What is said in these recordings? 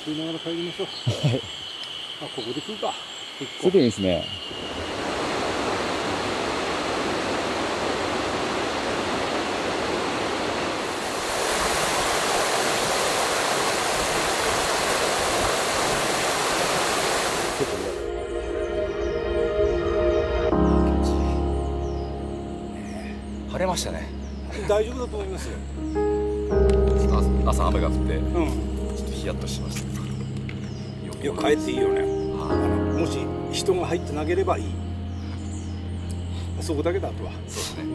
食いながら帰りましょう。あ、ここで食うか。 すぐいいですね。晴れましたね。 大丈夫だと思いますよ。 朝雨が降って、 うん、 ちょっとヒヤッとしました。 いや、帰っていいよね。もし人が入ってなければいい。そこだけだとは。 そうですね。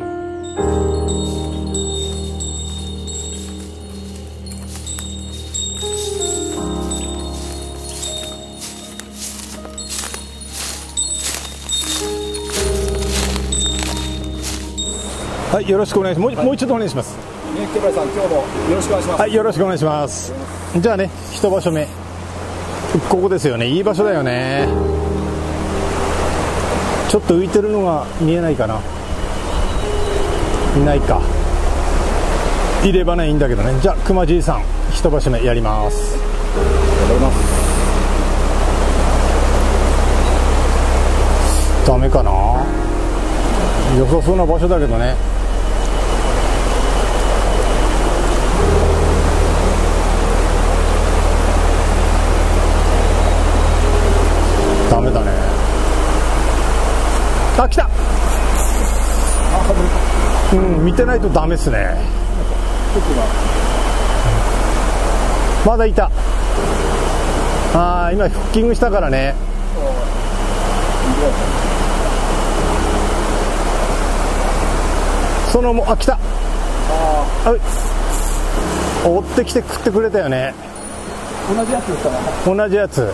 はい、よろしくお願いします。もう一度お願いします。 池原さん、今日もよろしくお願いします。 はい、よろしくお願いします。じゃあね、一場所目。ここですよね。いい場所だよね。ちょっと浮いてるのが見えないかな。いないか。いればね、いいんだけどね。じゃあ、熊じいさん、一場所目やります。 頑張ります。 ダメかな。良さそうな場所だけどね。ダメだね。あ、来た。うん、見てないとダメっすね。まだいた。ああ、今フッキングしたからね。そのも、あ、来た。追ってきて食ってくれたよね。 同じやつですかね。 同じやつ。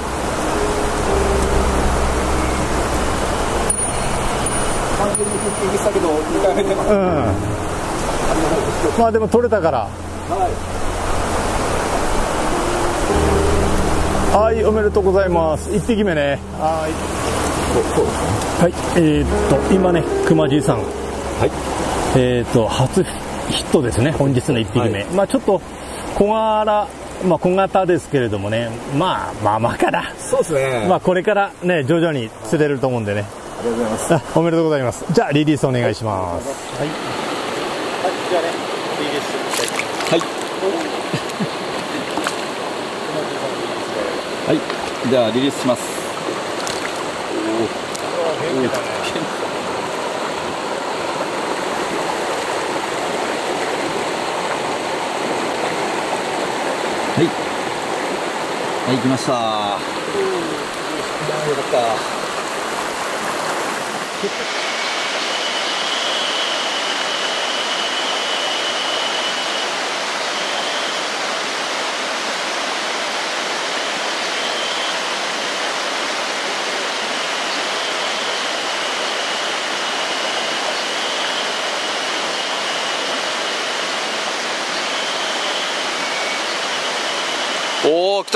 完全にフッキングしたけど2回目でます。 うん。まあでも取れたから。はい、おめでとうございます。1匹目ね。はい。はい、今ね、熊じいさん。はい。初ヒットですね。本日の1匹目。はい、まあちょっと小柄、まあ小型ですけれどもね。まあから。 そうですね。 まあこれからね、徐々に釣れると思うんでね。 ありがとうございます。 おめでとうございます。じゃあリリースお願いします。はい。はい、じゃあね、リリースしたい。はい。 はい、じゃあリリースします。はい、はい、来ました。よかった。おお、来た。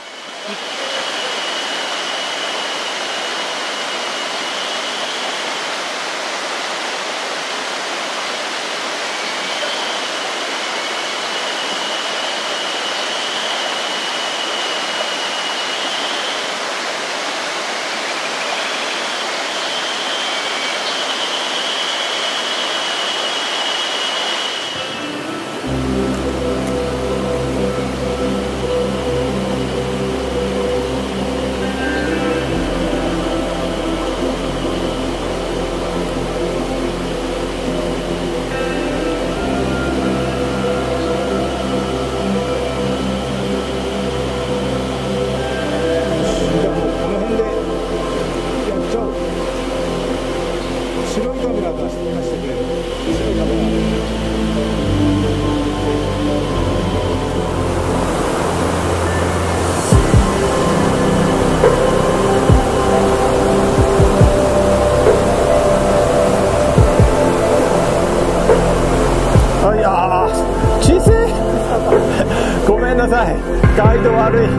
ごめんなさい、ガイド悪い。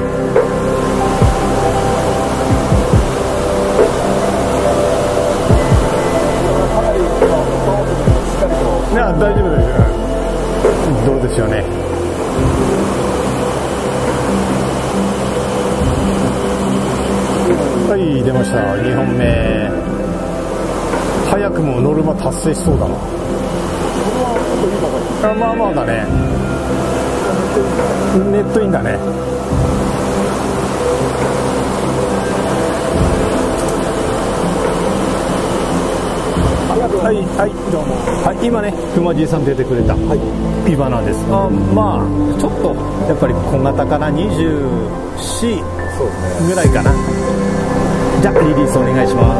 いや、大丈夫ですよ。どうでしょうね。 はい、出ました。2本目。早くもノルマ達成しそうだな。まあまあだね。ネットインだね。はい、はい、どうも。はい、今ね、熊爺さん出てくれた。はい、ビバナです。まあ、ちょっと、やっぱり小型かな、24ぐらいかな。じゃあ、リリースお願いします。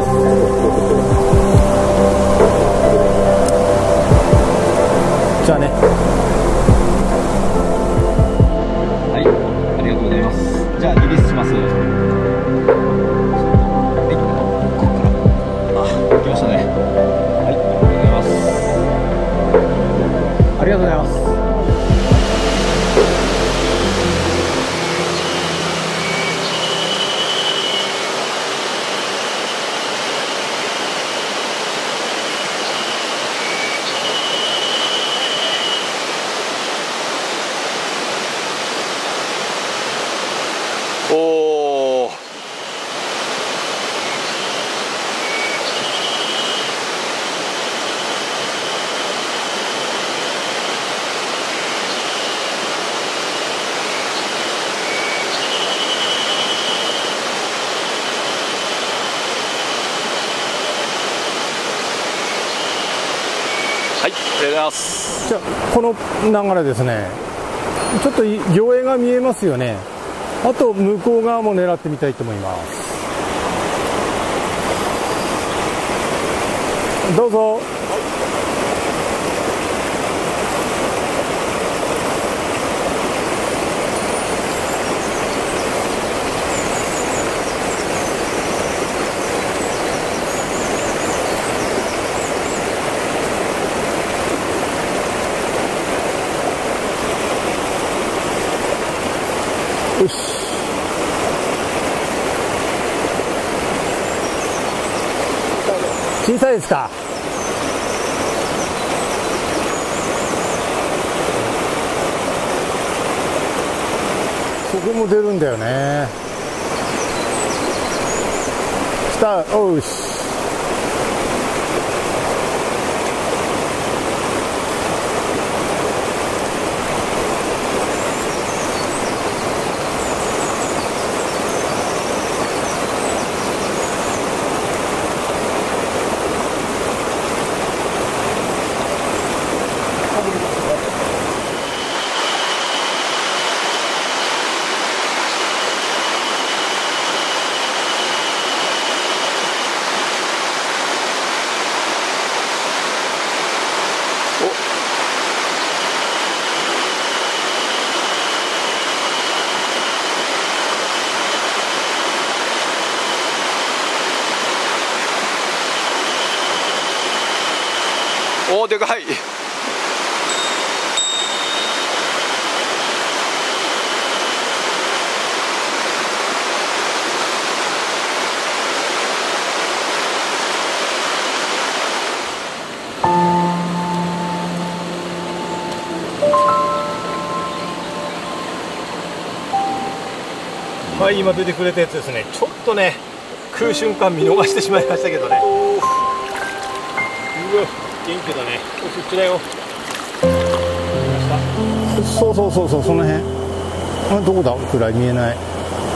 じゃあね。 はい、ありがとうございます。じゃあ、リリースします。はい、ここから。来ましたね。はい、ありがとうございます。ありがとうございます。 おー。はい、ありがとうございます。じゃあこの流れですね。ちょっと魚影が見えますよね。あと向こう側も狙ってみたいと思います。どうぞ。よし。小さいですか。そこも出るんだよね。来た。おし。おー、でかい。はい、今出てくれたやつですね。ちょっとね、食う瞬間見逃してしまいましたけどね。うわ、元気だね。そっちだよ。そうそうそうそう、その辺。どこだ、暗い、見えない。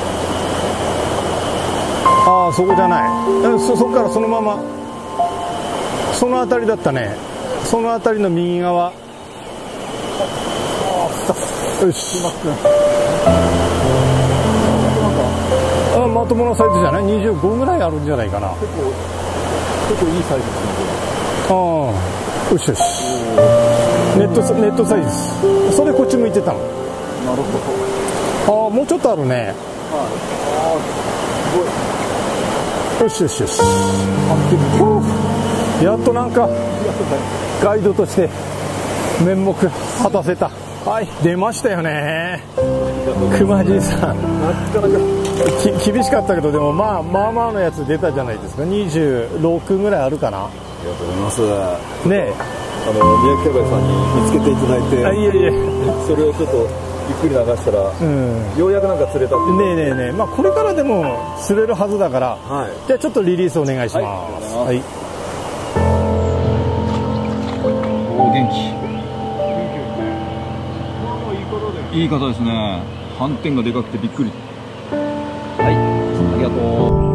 ああ、そこじゃない。そこからそのまま。その辺りだったね。その辺りの右側。よし。まともなサイズじゃない。25ぐらいあるんじゃないかな。結構いいサイズですね。ああ、よしよし。ネットサイズ。それこっち向いてたの。なるほど。ああ、もうちょっとあるね。よしよしよし。やっとなんかガイドとして面目果たせた。はい、出ましたよね。熊爺さん。なかなか厳しかったけど、でもまあまあのやつ出たじゃないですか。26ぐらいあるかな。ありがとうございます。ねえ、 宮城キャバレーさんに見つけていただいて、 あ、いえいえ、 それをちょっとゆっくり流したら、ようやくなんか釣れたっていう。 ねえねえねえ、まあこれからでも釣れるはずだから、 はい、 じゃあちょっとリリースお願いします。はい。 おお、元気。いい方ですね。斑点がでかくてびっくり。はい、ありがとう。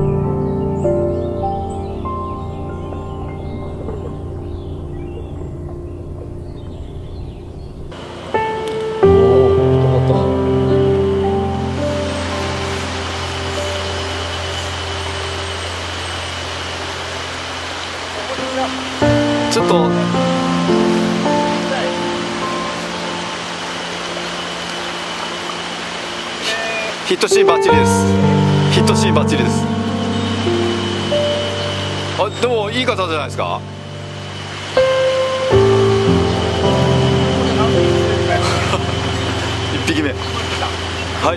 ちょっとヒットシーンバッチリです。ヒットシーンバッチリです。あ、でもいい方じゃないですか。1匹目。はい。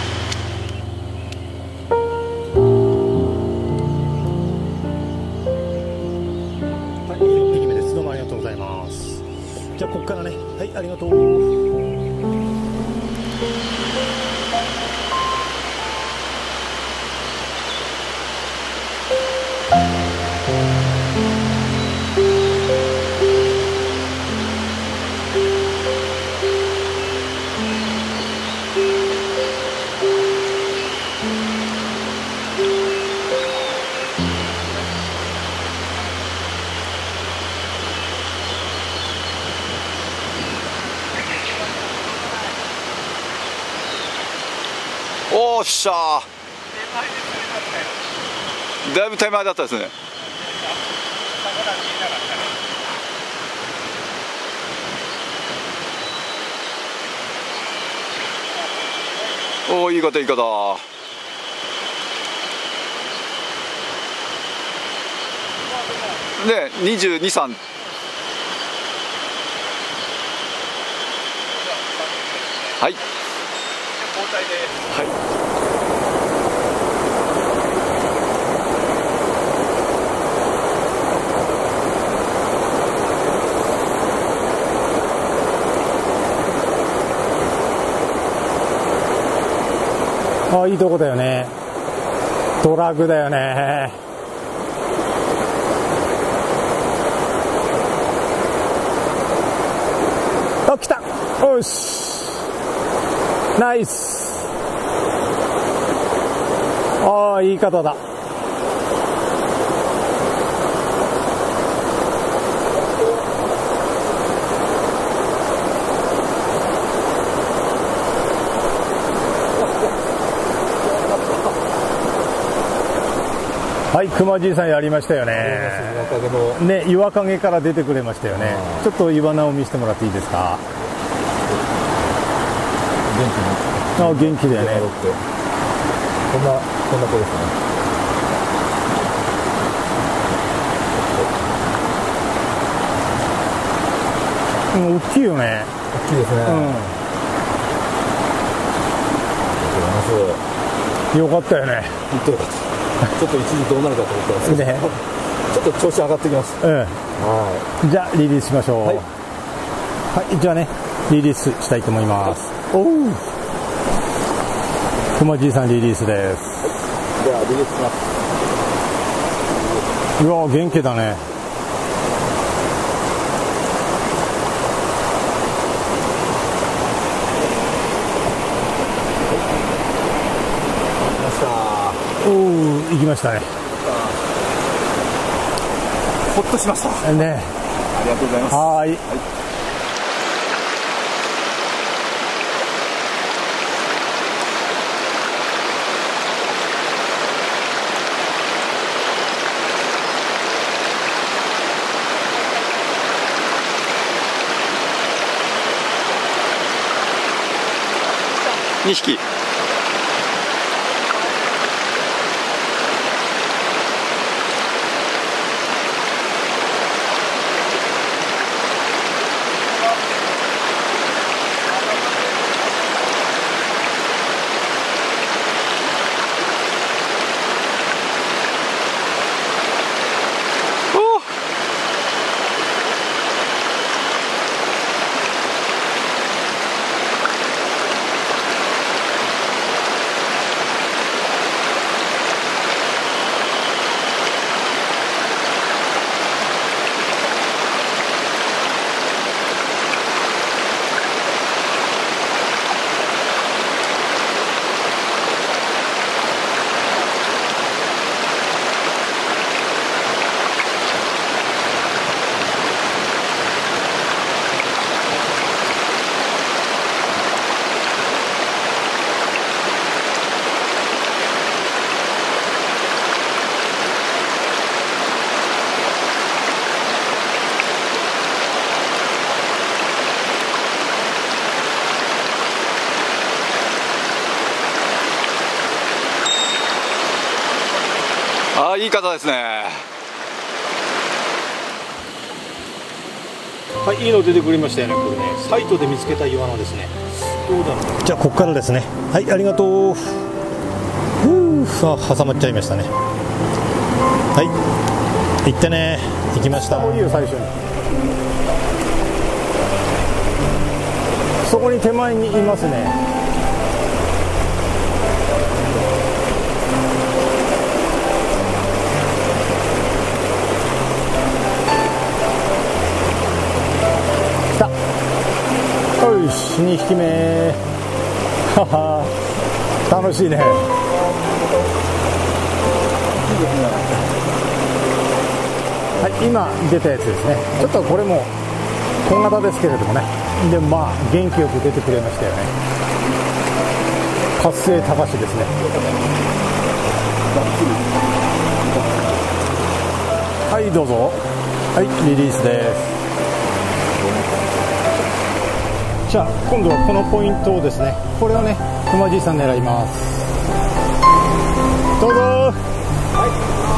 1匹目です。どうもありがとうございます。じゃあここからね、はい、ありがとう。 おーっしゃー、だいぶ手前だったですね。おお、いい方いい方。ね、22、3。はい。交代で。はい。 あ、いいとこだよね。ドラグだよね。あ、来た。よし。ナイス。ああ、いい方だ。はい、熊じいさんやりましたよね。ね、岩陰から出てくれましたよね。ちょっとイワナを見せてもらっていいですか。元気に。あ、元気だよね。 こんな子ですね。 うん、大きいよね。 大きいですね。 うん。よかったよね。 本当よかった。ちょっと一時どうなるかと思ってますね。ちょっと調子上がってきます。 はい。じゃあリリースしましょう。はい。はい、じゃあね、リリースしたいと思います。おお。熊じいさんリリースです。 ではリリースします。 うわ、元気だね。おお、行きましたね。 ほっとしましたね。 ありがとうございます。 はい。 2匹。 あ、いい方ですね。 はい、いいの出てくれましたよね。これね、サイトで見つけたイワナですね。どうだろう。じゃあここからですね。はい、ありがとう。さあ挟まっちゃいましたね。はい、行ってね。行きました。いいよ、最初に。そこに手前にいますね。来た。よし、2匹目。はは、楽しいね。はい、今出たやつですね。ちょっとこれも小型ですけれどもね。でもまあ元気よく出てくれましたよね。活性高しですね。はい、どうぞ。はい、リリースです。じゃあ今度はこのポイントをですね、これをね、熊じいさん狙います。どうぞ。はい、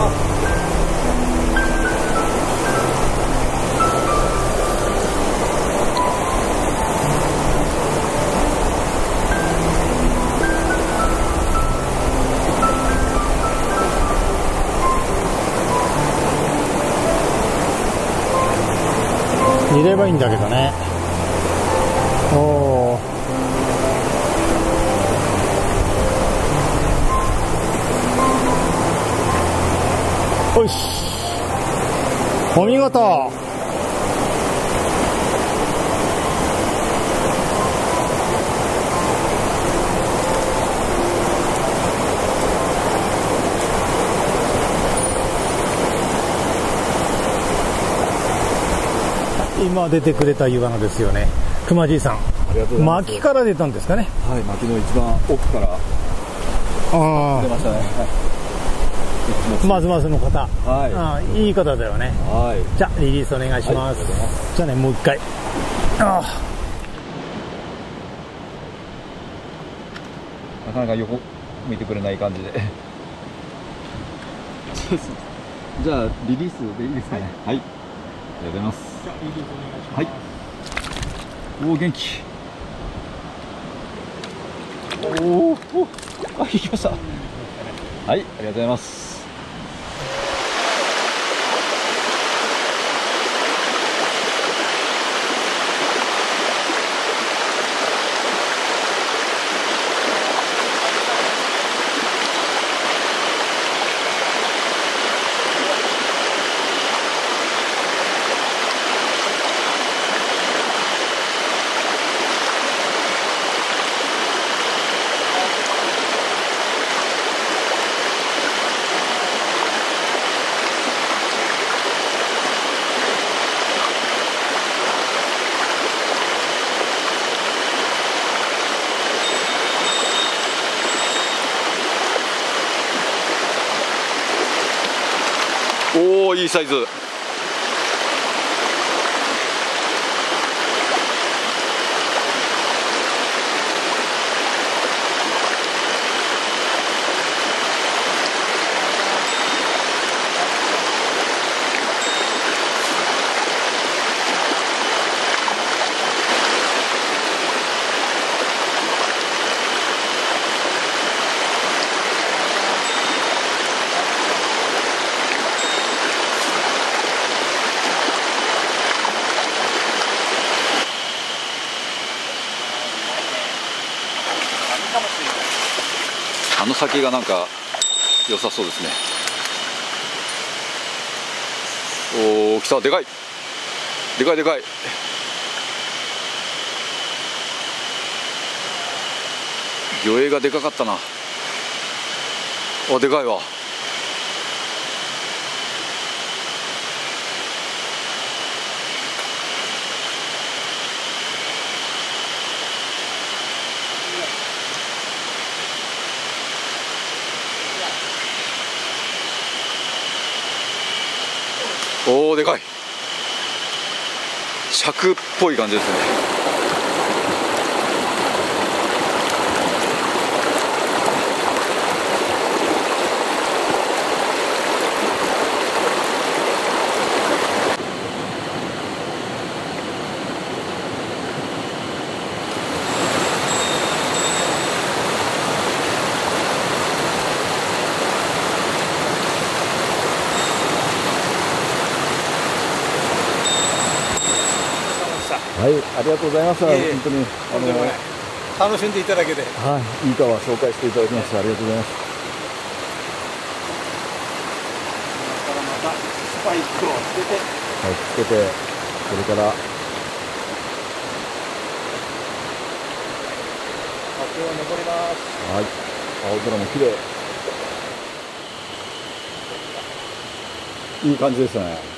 いればいいんだけどね。おお、よし、お見事。今出てくれたイワナですよね。熊じいさん、巻から出たんですかね。 はい、巻の一番奥から出ましたね。はい、 まずまずの方、 はい、 いい方だよね。 はい、 じゃあリリースお願いします。はい、じゃあね、もう一回。なかなか横向いてくれない感じでじゃあリリースでいいですかね。はい、ありがとうございます。じゃあリリースお願いします。はい、おお、元気。おお、あ、行きました。はい、ありがとうございます。おお、いいサイズ。あの先がなんか良さそうですね。おお、来た。でかいでかいでかい。魚影がでかかったな。あ、でかいわ。おお、でかい。尺っぽい感じですね。 ありがとうございます。本当に楽しんでいただけて、 はい、いい川紹介していただきまして、ありがとうございます。 またスパイクをつけて、 はい、つけて、それから崖を登ります。 はい、青空も綺麗。いい感じですね。